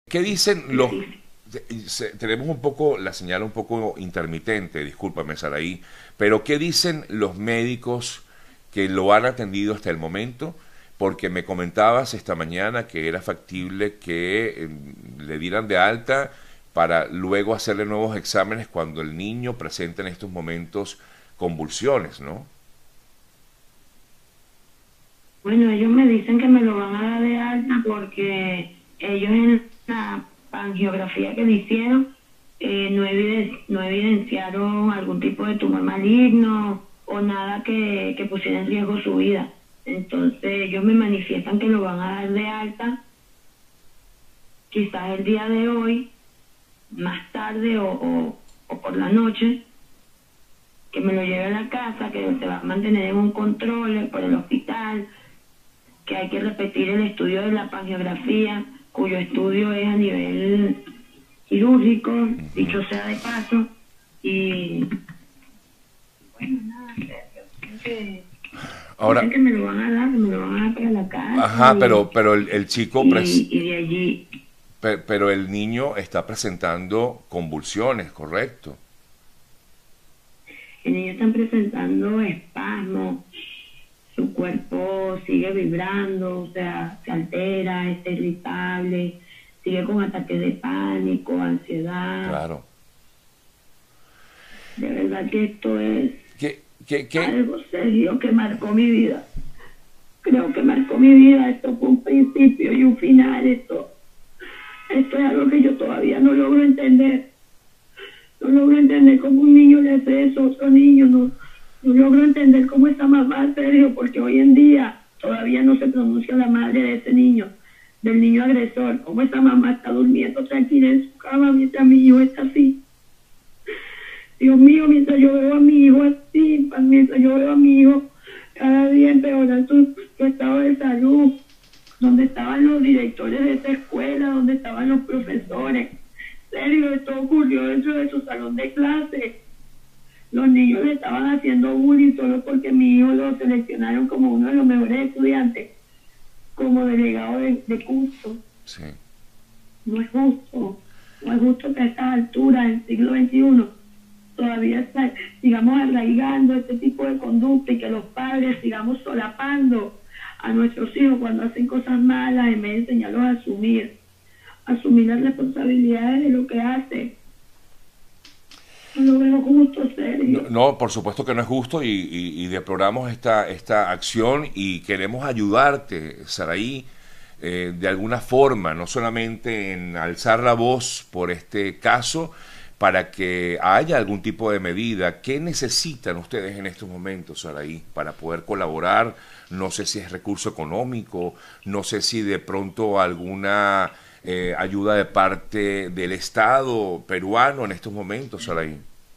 ¿Qué dicen los... Tenemos un poco, la señal un poco intermitente, discúlpame Saraí, pero ¿qué dicen los médicos que lo han atendido hasta el momento? Porque me comentabas esta mañana que era factible que le dieran de alta para luego hacerle nuevos exámenes cuando el niño presenta en estos momentos convulsiones, ¿no? Bueno, ellos me dicen que me lo van a dar de alta porque ellos en la angiografía que le hicieron no evidenciaron algún tipo de tumor maligno o nada que pusiera en riesgo su vida. Entonces ellos me manifiestan que lo van a dar de alta quizás el día de hoy, más tarde o por la noche, que me lo lleve a la casa, que se va a mantener en un control por el hospital, que hay que repetir el estudio de la pangiografía, cuyo estudio es a nivel quirúrgico, dicho sea de paso, y bueno, nada, yo creo que Ahora, dicen que me lo van a dar, que me lo van a dar para la casa, ajá, pero el chico, y de allí, pero el niño está presentando convulsiones, ¿correcto? el niño está presentando espasmos, su cuerpo sigue vibrando, o sea, se altera, está irritable, sigue con ataques de pánico, ansiedad. Claro. De verdad que esto es ¿Qué? algo serio que marcó mi vida. Creo que marcó mi vida. Esto fue un principio y un final. Esto es algo que yo todavía no logro entender. No logro entender cómo un niño le hace eso a otro niño. No logro entender cómo esa mamá, serio, porque hoy en día todavía no se pronuncia la madre de ese niño, del niño agresor. Cómo esa mamá está durmiendo tranquila en su cama mientras mi hijo está así. Dios mío, mientras yo veo a mi hijo así, mientras yo veo a mi hijo cada día empeorar su estado de salud, donde estaban los directores de esa escuela, donde estaban los profesores. Serio, esto ocurrió dentro de su salón de clase. Los niños le estaban haciendo bullying solo porque mi hijo lo seleccionaron como uno de los mejores estudiantes, como delegado de curso. Sí. No es justo. No es justo que a estas alturas, en el siglo XXI, todavía sigamos arraigando este tipo de conducta y que los padres sigamos solapando a nuestros hijos cuando hacen cosas malas en vez de enseñarlos a asumir las responsabilidades de lo que hacen. No lo veo justo, serio. No, por supuesto que no es justo y deploramos esta acción y queremos ayudarte, Saraí, de alguna forma, no solamente en alzar la voz por este caso, para que haya algún tipo de medida. ¿Qué necesitan ustedes en estos momentos, Saraí, para poder colaborar? No sé si es recurso económico, no sé si de pronto alguna ayuda de parte del Estado peruano en estos momentos, Saraí.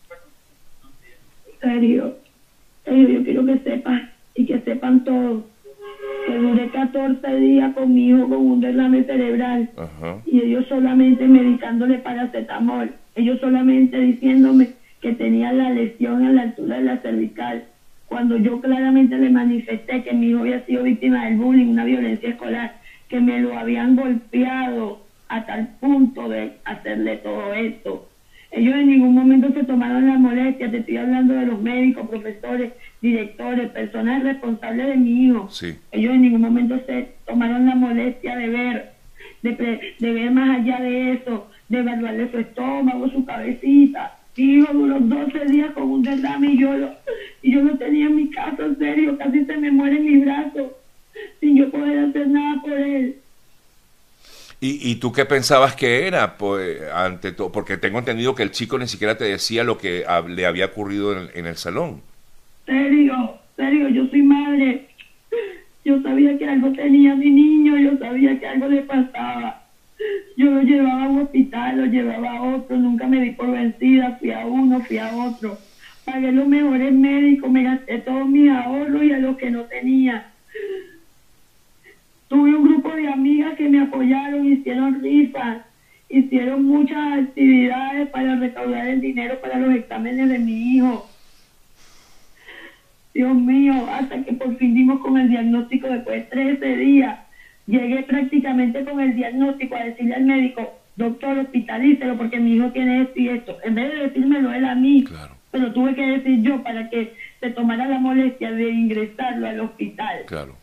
Serio, yo quiero que sepan y que sepan todos que duré 14 días con mi hijo con un derrame cerebral. Ajá. Y ellos solamente medicándole paracetamol, ellos solamente diciéndome que tenía la lesión a la altura de la cervical, cuando yo claramente le manifesté que mi hijo había sido víctima del bullying, una violencia escolar, que me lo habían golpeado a tal punto de hacerle todo esto. Ellos en ningún momento se tomaron la molestia, te estoy hablando de los médicos, profesores, directores, personas responsables de mi hijo. Sí. Ellos en ningún momento se tomaron la molestia de ver, de ver más allá de eso, de evaluarle su estómago, su cabecita. Mi hijo duró 12 días con un derrame y yo lo tenía en mi casa, en serio, casi se me muere en mis brazos, sin yo poder hacer nada por él. ¿Y tú qué pensabas que era? Pues, ante todo, porque tengo entendido que el chico ni siquiera te decía lo que le había ocurrido en el salón. Serio, yo soy madre. Yo sabía que algo tenía mi niño, yo sabía que algo le pasaba. Yo lo llevaba a un hospital, lo llevaba a otro, nunca me di por vencida, fui a uno, fui a otro. Pagué los mejores médicos, me gasté todos mis ahorros y a los que no tenía. Tuve un grupo de amigas que me apoyaron, hicieron rifas, hicieron muchas actividades para recaudar el dinero para los exámenes de mi hijo. Dios mío, hasta que por fin dimos con el diagnóstico después de 13 días. Llegué prácticamente con el diagnóstico a decirle al médico, doctor, hospitalícelo porque mi hijo tiene esto y esto. En vez de decírmelo él a mí, Claro. pero tuve que decir yo para que se tomara la molestia de ingresarlo al hospital. Claro.